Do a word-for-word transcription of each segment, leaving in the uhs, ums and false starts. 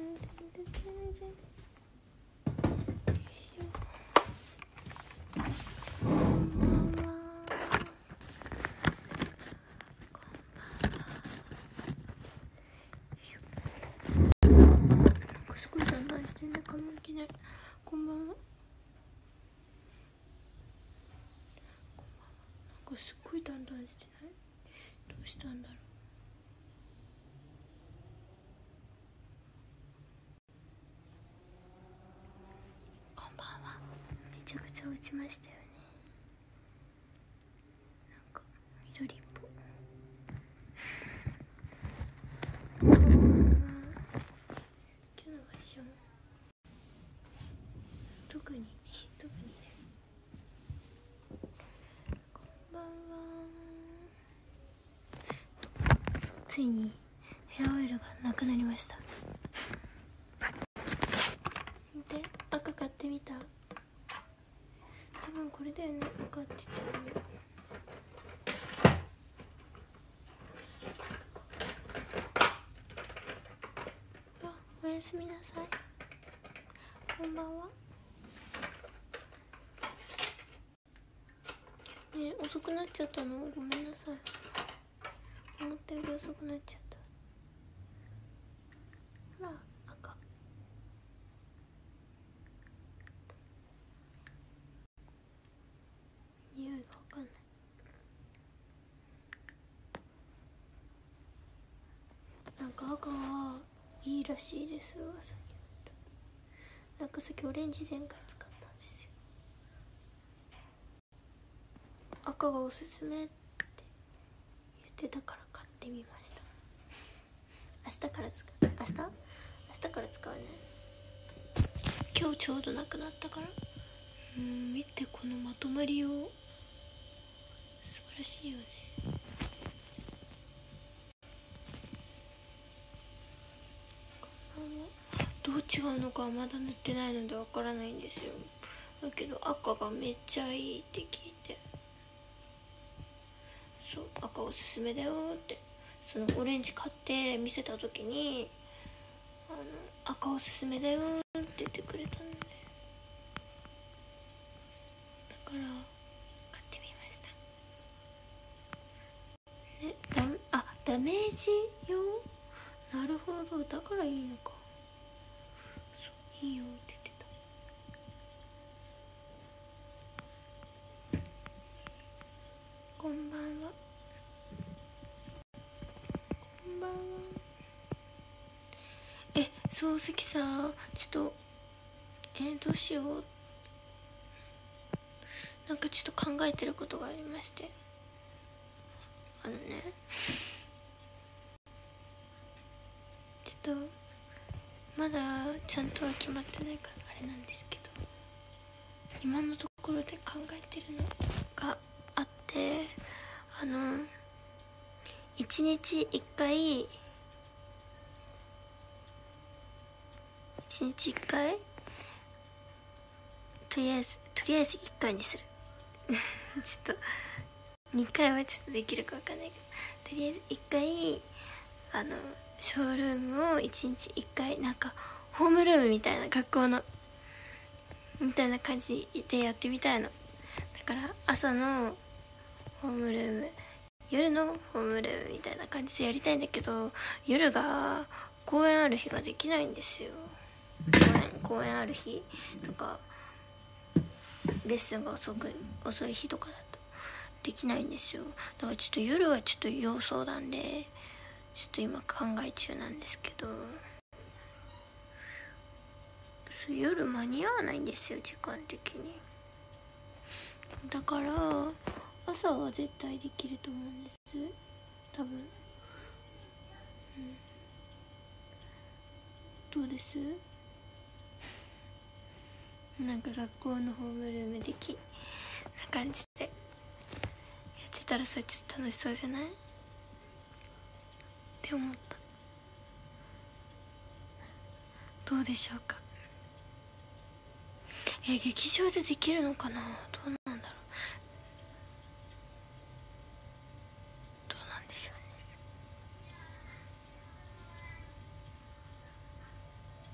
すごいだんだんしてね、髪の毛ね。こんばんは。こんばんは。なんかすっごいだんだんしてない？どうしたんだろう。こんばんは。めちゃくちゃ落ちましたよね。なんか緑っぽい。こんばんは。今日のファッション特に特にね。こんばんは。ついにヘアオイルがなくなりました。見て、赤買ってみた。多分これだよね、赤って言ってたの。あ、おやすみなさい。こんばんは。ね、遅くなっちゃったの、ごめんなさい。思ったより遅くなっちゃった。ほら、赤。匂いがわかんない。なんか赤はいいらしいです、噂によった。なんかさっきオレンジ前回使ったんですよ。赤がおすすめって言ってたから買ってみました。明日から使う。明日明日から使うね。今日ちょうどなくなったから。うん、見てこのまとまりを。素晴らしいよね。こんばんは。どう違うのかはまだ塗ってないのでわからないんですよ。だけど赤がめっちゃいいって聞いて、そう、赤おすすめだよって、そのオレンジ買って見せた時に、あの赤おすすめだよって言ってくれたので、だから買ってみましたね。だあダメージ用、なるほど、だからいいのか。そういいよって言ってた。こんばんは。こんばんは。え、漱石さ、ちょっとえー、どうしよう。なんかちょっと考えてることがありまして、あのね、ちょっとまだちゃんとは決まってないからあれなんですけど、今のところで考えてるのがあって、あのいちにちいっかいいちにちいっかいとりあえずとりあえずいっかいにするちょっとにかいはちょっとできるか分かんないけど、とりあえずいっかいあのショールームをいちにちいっかい、なんかホームルームみたいな、学校のみたいな感じでやってみたいの。だから朝のホームルーム、夜のホームルームみたいな感じでやりたいんだけど、夜が公演ある日ができないんですよ。公演公演ある日とかレッスンが遅く遅い日とかだとできないんですよ。だからちょっと夜はちょっと要相談で、ちょっと今考え中なんですけど、夜間に合わないんですよ、時間的に。だから朝は絶対できると思うんです、多分。うん、どうです？なんか学校のホームルーム的な感じでやってたらさ、ちょっと楽しそうじゃないって思った。どうでしょうか。え、劇場でできるのかな。どうなんだろう。どうなんでしょうね。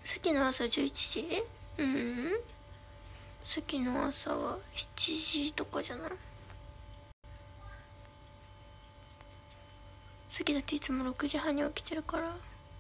さっきの朝じゅういちじ？うん、さっきの朝はしちじとかじゃない？さっきだっていつもろくじはんに起きてるから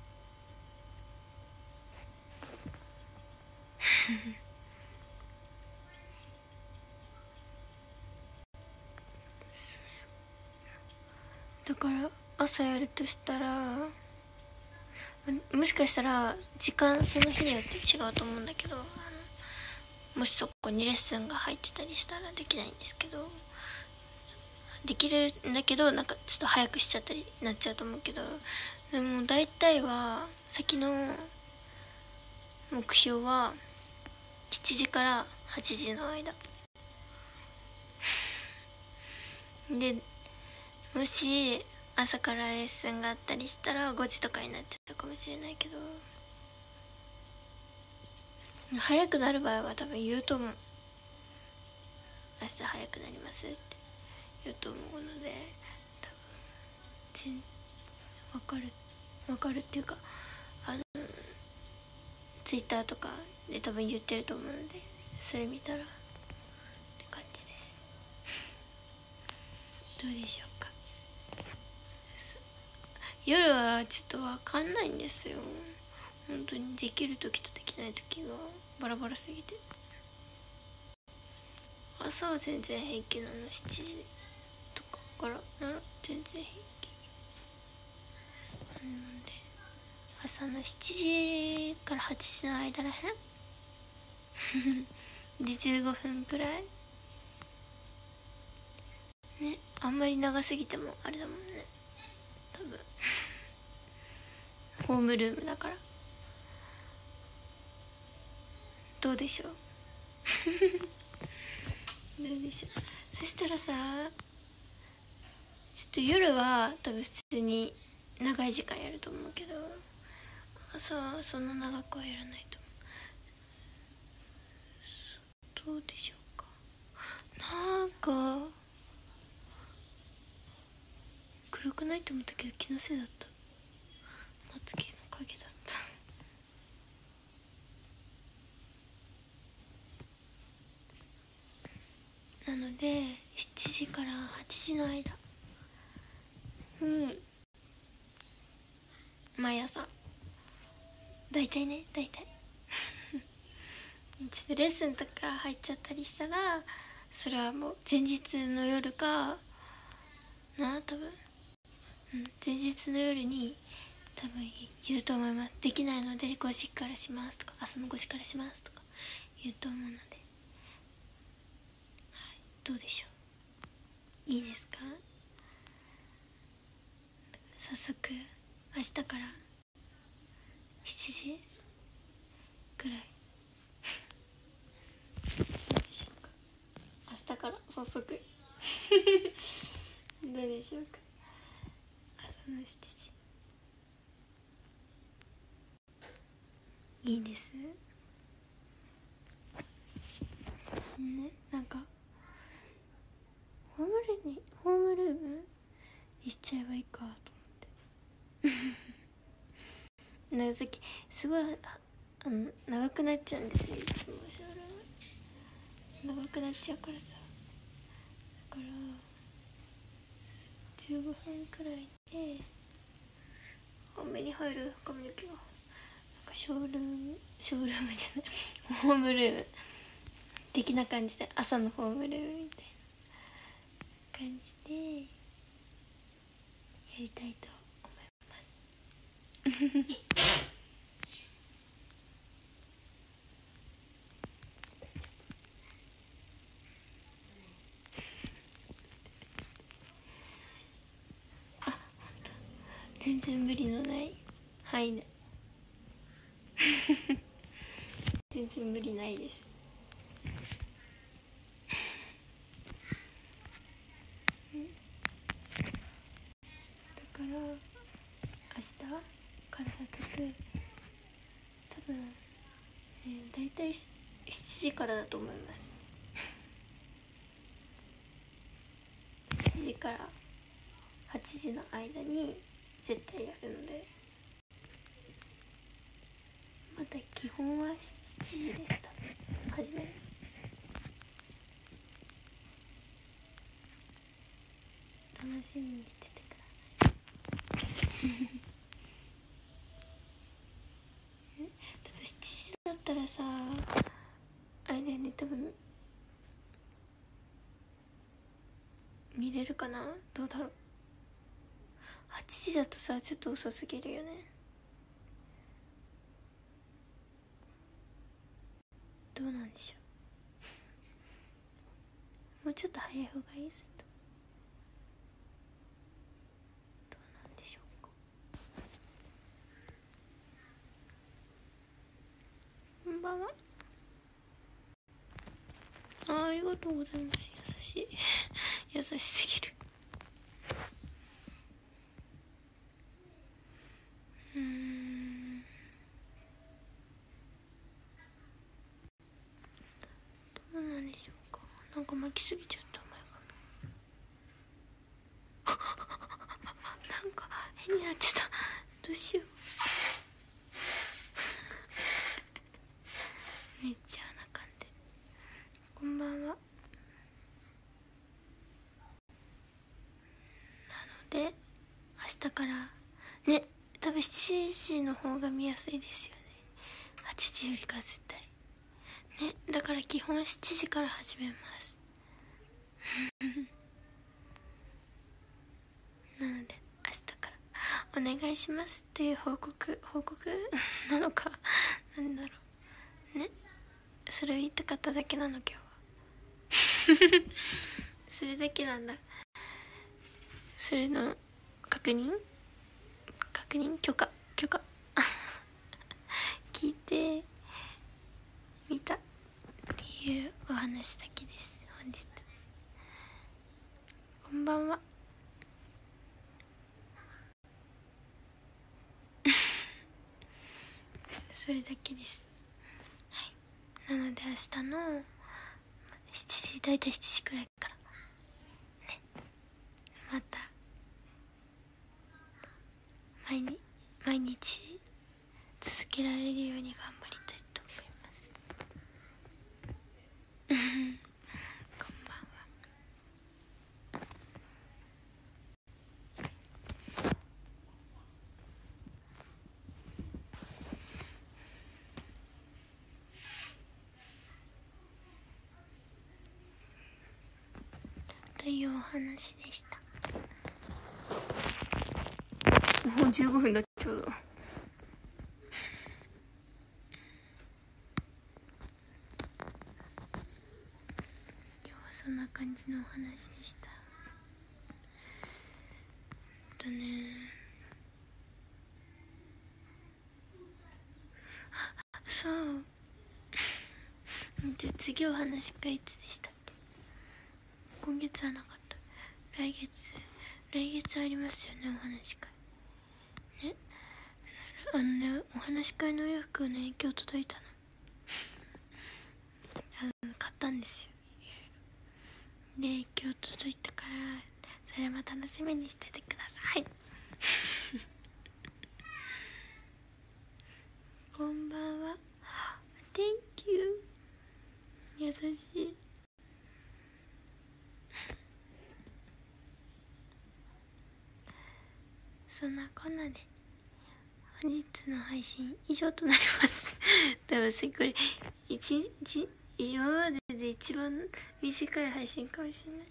だから朝やるとしたら、もしかしたら時間その日によって違うと思うんだけど、あのもしそこにレッスンが入ってたりしたらできないんですけど、できるんだけどなんかちょっと早くしちゃったりなっちゃうと思うけど、でも大体は先の目標はしちじからはちじの間で、もし朝からレッスンがあったりしたらごじとかになっちゃったかもしれないけど、早くなる場合は多分言うと思う。明日早くなりますって言うと思うので、多分分かる分かるっていうか、あのツイッターとかで多分言ってると思うので、それ見たらって感じです。どうでしょうか。夜はちょっと分かんないんですよ、本当に。できる時とできない時がバラバラすぎて。朝は全然平気なの、しちじとかからなら全然平気なので、朝のしちじからはちじの間らへんでじゅうごふんくらいね、あんまり長すぎてもあれだもんね、多分ホームルームだから。どうでしょうどうでしょう。そしたらさ、ちょっと夜は多分普通に長い時間やると思うけど、朝はそんな長くはやらないと思う。どうでしょうか。なんか暗くないと思ったけど気のせいだった。まつげの影だったなのでしちじからはちじの間、うん毎朝大体ね、大体ちょっとレッスンとか入っちゃったりしたら、それはもう前日の夜かな、多分、うん、前日の夜に多分言うと思います。できないのでごじからしますとか、朝のごじからしますとか言うと思うので、はい、どうでしょう。いいですか。早速明日からしちじぐらいどうでしょうか。明日から早速どうでしょうか。朝のしちじいいですね。なんかホームルにホームルームにしちゃえばいいかと思ってなんかさっきすごいあの長くなっちゃうんですよ、いつもショールーム長くなっちゃうからさ、だからじゅうごふんくらいで多めに入る髪の毛が、なんかショールームショールームじゃないホームルーム的な感じで、朝のホームルームみたいな感じでやりたいと思いますあ、全然無理のない範囲で全然無理ないです。だから明日から早速多分、えー、大体しちじからだと思います。しちじからはちじの間に絶対やるので、また基本はしちじでした。始める。楽しみにしててください多分しちじだったらさ、あれだよね、多分見れるかな。どうだろう。はちじだとさちょっと遅すぎるよね。どうなんでしょうもうちょっと早い方がいいです。どうなんでしょうか。こんばんは。あ、ありがとうございます。優しい優しすぎる。うーん、どうなんでしょうか。なんか巻きすぎちゃった前髪なんか変になっちゃった。どうしようめっちゃ鼻かんで。こんばんは。なので明日からね、多分しちじの方が見やすいですよね、はちじよりか絶対ね。だから基本しちじから始めますなので明日からお願いしますっていう報告報告なのかなんだろうね。それを言いたかっただけなの今日はそれだけなんだ。それの確認確認許可許可聞いてみたっていうお話だけです。本日こんばんはそれだけです。はい、なので明日のしちじ、だいたいしちじくらいからね、また毎日毎日続けられるように頑張りたいと思いますこんばんは。というお話でした。もうじゅうごふんだ、ちょうど。今日はそんな感じのお話でした。とね、あ、そうで次お話し会いつでしたっけ。今月はなかった。来月来月ありますよね、お話し会ね。あのね、お話し会のお洋服ね、今日届いたのあの買ったんですよ。で今日届いたから、それも楽しみにしててくださいこんばんは。 Thank you。 優しいそんなこんなで本日の配信以上となります多分これ一日今までで一番短い配信かもしれない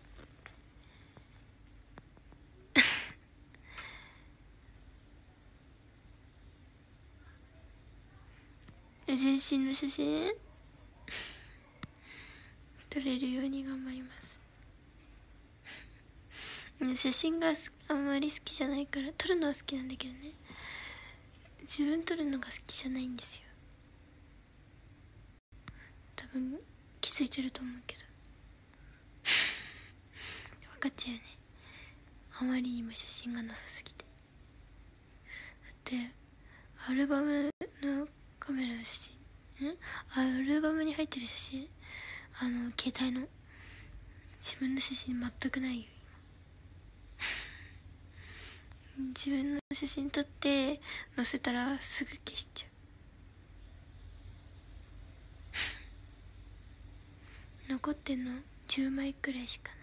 全身の写真撮れるように頑張ります写真があんまり好きじゃないから、撮るのは好きなんだけどね、自分撮るのが好きじゃないんですよ。多分気づいてると思うけど分かっちゃうよね、あまりにも写真がなさすぎて。だってアルバムのカメラの写真んアルバムに入ってる写真、あの携帯の自分の写真全くないよ自分の写真撮って載せたらすぐ消しちゃ残ってんのじゅうまいくらいしかない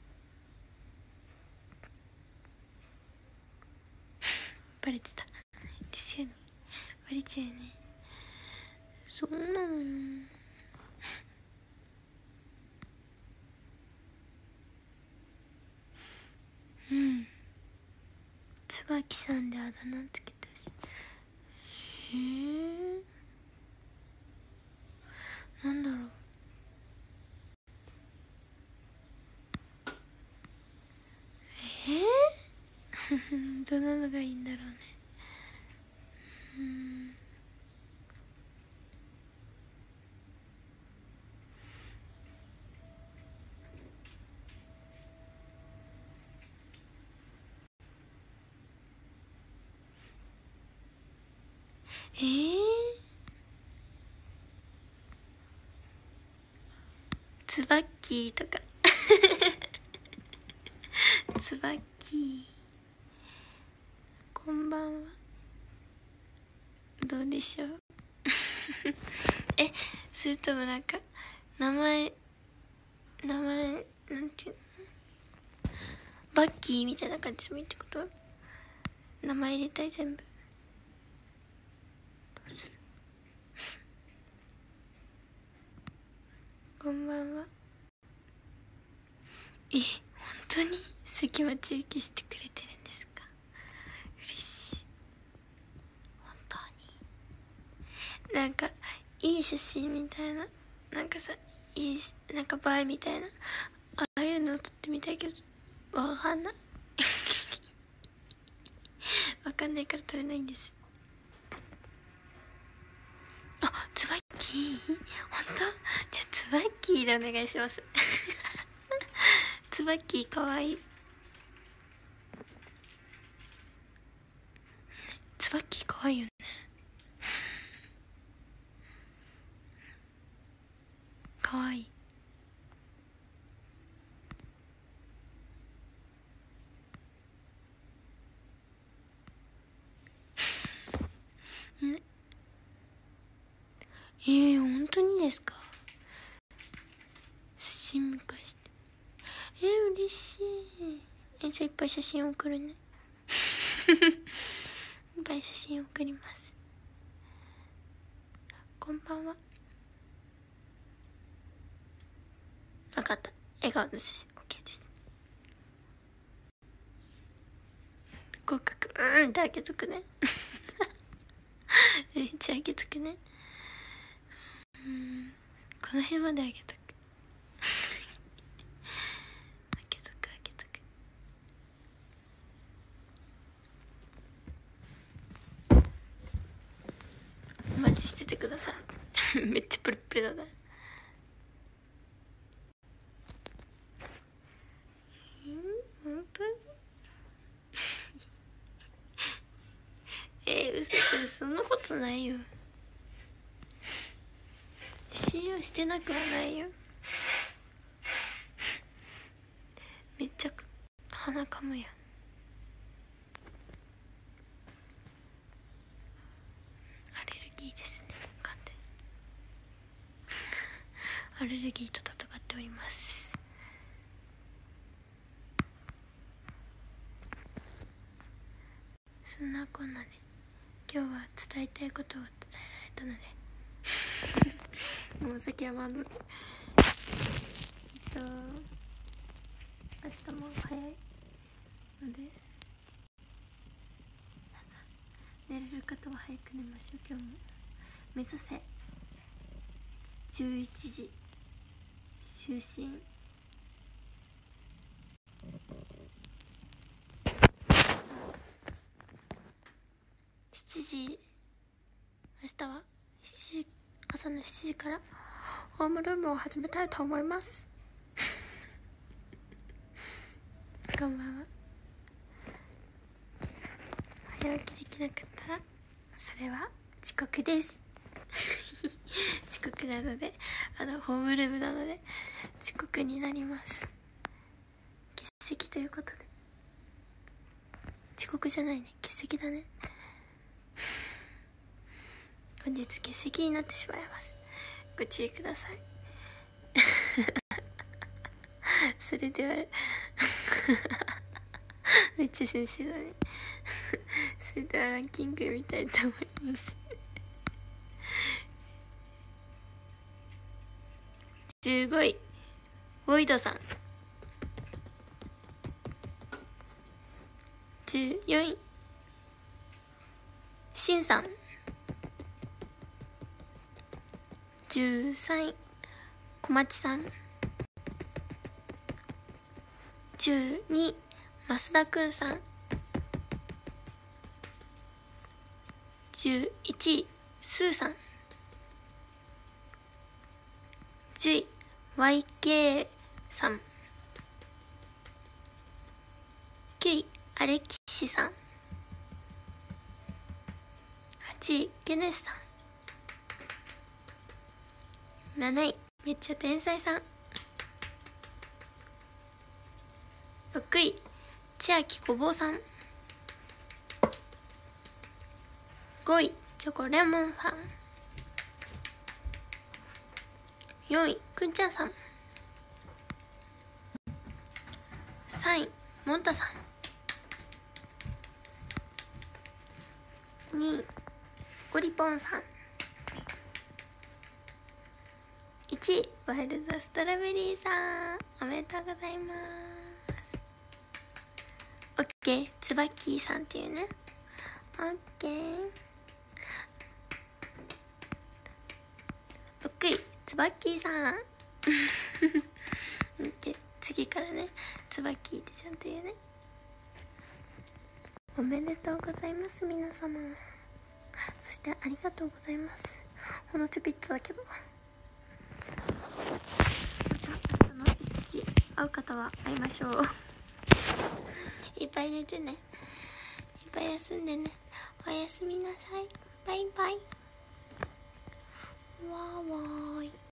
バレてたですよね。バレちゃうよね。そうなのよ。うん、椿さんであだ名つけたし。へえ、なんだろう。えー、どんなのがいいんだろうね。うん、えー、つばっきーとかつばっきー、こんばんは。どうでしょうえ、それともなんか名前名前なんていうの、バッキーみたいな感じでもいいってこと？名前入れたい全部。こんばんは。え、本当に先待ち受けしてくれてるんですか？嬉しい。本当になんかいい写真みたいな、なんかさ、いいなんか映えみたいな、ああいうのを撮ってみたいけどわかんないわかんないから撮れないんです。あ、つばっきー、本当？じゃあつばっきーでお願いしますつばっきーかわいい。つばっきーかわいいよね。かわいい。ね、えー、本当にですか？写真見返して。えー、嬉しい。え、じゃあいっぱい写真送るねいっぱい写真送ります。こんばんは。分かった、笑顔の写真 OK です。合格、うーんってあげとくねめっちゃあげとくね。うん、この辺まであげとくあげとくあげとく。お待ちしててくださいめっちゃプリプリだね。うん、本当にえー、嘘、そんなことないよ。信用してなくはないよ。めっちゃ鼻かむやん。アレルギーですね、完全アレルギーと戦っております。そんなこんなで今日は伝えたいことを伝えられたのでもう先は満足。えっと明日も早いので、寝れる方は早く寝ましょう。今日も目指せじゅういちじ就寝。しちじ、明日はしちじ、朝のしちじからホームルームを始めたいと思いますこんばんは。早起きできなかったらそれは遅刻です遅刻なので、あのホームルームなので遅刻になります。欠席ということで。遅刻じゃないね、欠席だね本日欠席になってしまいます。ご注意くださいそれではめっちゃ先生だねそれではランキング見たいと思いますじゅうごいボイドさん、じゅうよんいシンさん、じゅうさんい小町さん、じゅうにい増田くんさん、じゅういちいスーさん、じゅうい ワイケー さん、きゅういアレキシさん、はちいゲネスさん、なないめっちゃ天才さん、ろくい千秋ごぼうさん、ごいチョコレモンさん、よんいくんちゃんさん、さんいもんたさん、にいゴリポンさん、いちいワイルドストロベリーさん、おめでとうございます。オッケーつばきーさんっていうね、オッケー。ろくいつばきーさんオッケー、次からねつばきーってちゃんと言うね。おめでとうございます皆様、そしてありがとうございます。ほんのちょびっとだけど、また明日のいちじ会う方は会いましょういっぱい寝てね、いっぱい休んでね、おやすみなさい、バイバイ、わーわーい。